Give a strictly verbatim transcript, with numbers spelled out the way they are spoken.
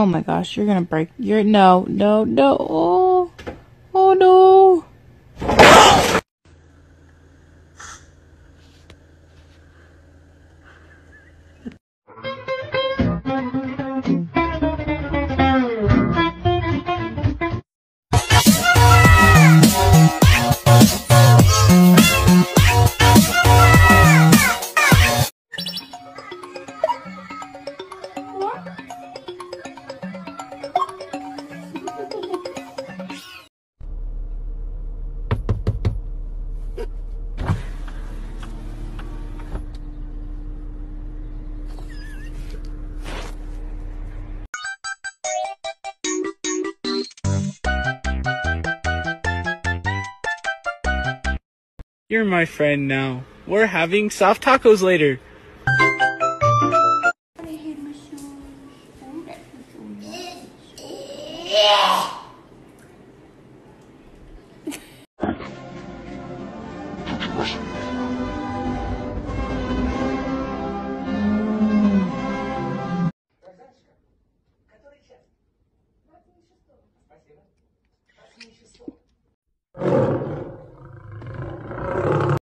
Oh my gosh, you're gonna break. You're no, no, no. Oh, oh no. You're my friend now. We're having soft tacos later.